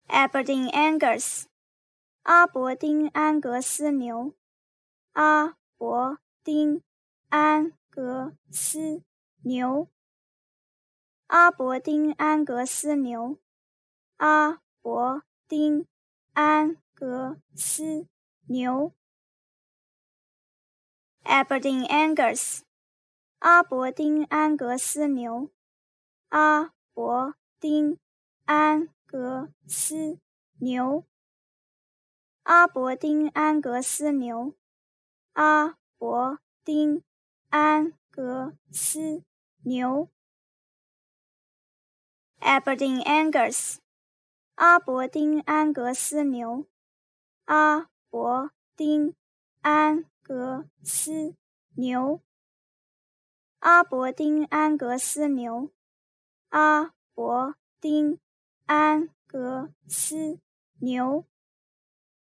Aberdeen An-gus 阿伯丁安格斯牛，阿伯丁安格斯牛，阿伯丁安格斯牛，阿伯丁安格斯牛。Aberdeen An-gus 阿伯丁安格斯牛，阿伯丁安格斯牛，阿伯丁安格斯牛，阿伯丁安格斯牛。Aberdeen An-gus 阿伯丁安格斯牛，阿伯丁安格斯牛，阿伯丁安格斯牛，阿伯丁安格斯牛。